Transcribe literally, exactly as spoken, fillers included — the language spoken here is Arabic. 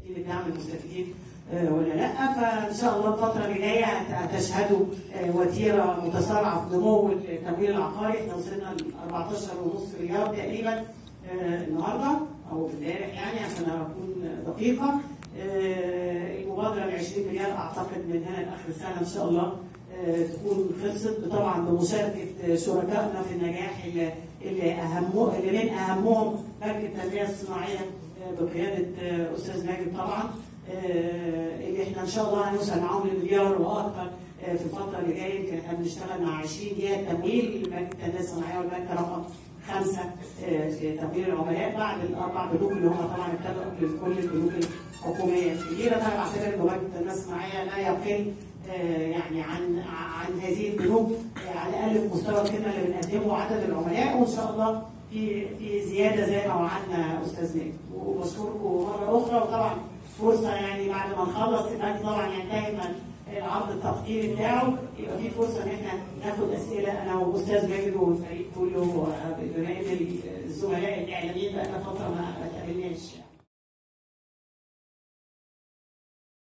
مستفيدين الدعم المستفيدين ولا لا. فان شاء الله الفتره اللي جايه هتشهدوا وتيره متسارعه في نمو التمويل العقاري. احنا وصلنا ل أربعتاشر ونص مليار تقريبا النهارده او امبارح يعني عشان اكون دقيقه. المبادره ل عشرين مليار اعتقد من هنا لاخر السنه ان شاء الله تكون خلصت، طبعا بمشاركه شركائنا في النجاح اللي اللي اهمه اللي من اهمهم بنك التنميه الصناعيه بقياده استاذ ماجد طبعا، اللي احنا ان شاء الله هنوصل معاهم لمليار واكثر في الفتره اللي جايه. يمكن احنا بنشتغل مع عشرين جهه تمويل، بنك التنميه الصناعيه والبنك رقم خمسه في تمويل العملاء بعد الاربع بنوك اللي هم طبعا ابتدوا لكل البنوك الحكوميه الكبيره. فانا بعتبر ان بنك التنميه الصناعيه لا يقل يعني عن عن هذه البنوك على الاقل في مستوى الخدمه اللي بنقدمه وعدد العملاء، وان شاء الله في في زياده زي ما وعدنا استاذ ماجد. وبشكركم مره اخرى، وطبعا فرصه يعني بعد ما نخلص البنك طبعا ينتهي من العرض التقديري بتاعه، يبقى في فرصه ان احنا ناخد اسئله انا واستاذ ماجد والفريق كله بما ان الزملاء الاعلاميين بقى لنا فتره ما تقابلناش.